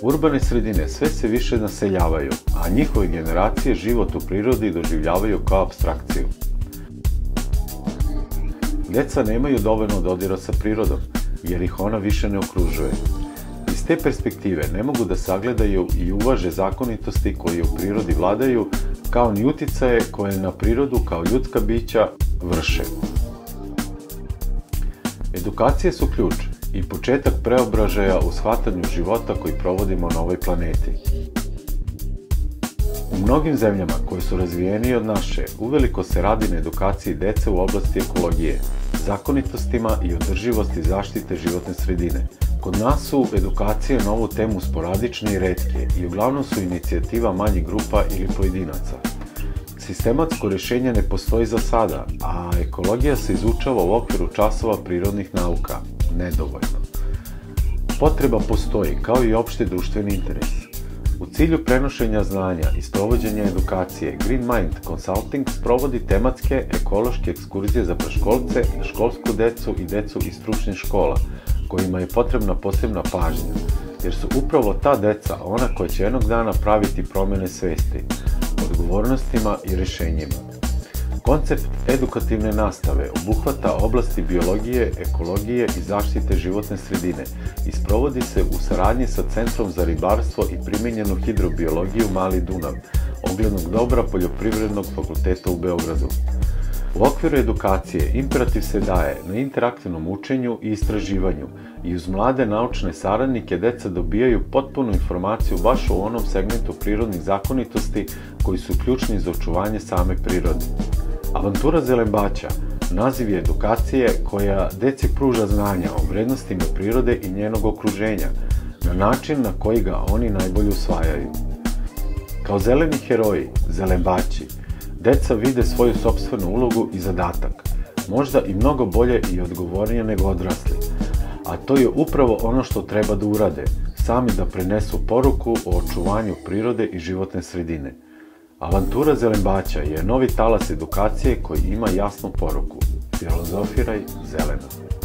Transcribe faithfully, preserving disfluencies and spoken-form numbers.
Urbane sredine sve se više naseljavaju, a njihove generacije život u prirodi doživljavaju kao apstrakciju. Deca nemaju dovoljno dodira sa prirodom, jer ih ona više ne okružuje. Iz te perspektive ne mogu da sagledaju i uvaže zakonitosti koje u prirodi vladaju, kao ni uticaje koje na prirodu kao ljudska bića vrše. Edukacije su ključ i početak preobražaja u shvatanju života koji provodimo na ovoj planeti. U mnogim zemljama koje su razvijenije od naše, uveliko se radi na edukaciji dece u oblasti ekologije, zakonitostima i održivosti zaštite životne sredine. Kod nas su edukacije na ovu temu sporadične i retke i uglavnom su inicijativa manjih grupa ili pojedinaca. Sistematsko rješenje ne postoji za sada, a ekologija se izučava u okviru časova prirodnih nauka, nedovoljno. Potreba postoji, kao i opšti društveni interes. U cilju prenošenja znanja i sprovođenja edukacije, Green Mind Consulting sprovodi tematske ekološke ekskurzije za predškolce, školsku decu i decu iz stručnih škola, kojima je potrebna posebna pažnja, jer su upravo ta deca ona koja će jednog dana praviti promjene svesti, odgovornostima i rješenjima. Koncept edukativne nastave obuhvata oblasti biologije, ekologije i zaštite životne sredine i sprovodi se u saradnji sa Centrom za ribarstvo i primijenjenu hidrobiologiju Mali Dunav, oglednog dobra Poljoprivrednog fakulteta u Beogradu. U okviru edukacije imperativ se daje na interaktivnom učenju i istraživanju i uz mlade naučne saradnike deca dobijaju potpunu informaciju baš u onom segmentu prirodnih zakonitosti koji su ključni za očuvanje same prirode. Avantura Zelembaća naziv je edukacije koja deci pruža znanja o vrednostima prirode i njenog okruženja na način na koji ga oni najbolje usvajaju. Kao zeleni heroji, zelembaći, deca vide svoju sopstvenu ulogu i zadatak, možda i mnogo bolje i odgovornije nego odrasli, a to je upravo ono što treba da urade, sami da prenesu poruku o očuvanju prirode i životne sredine. Avantura Zelembaća je novi talas edukacije koji ima jasnu poruku: filozofiraj zeleno.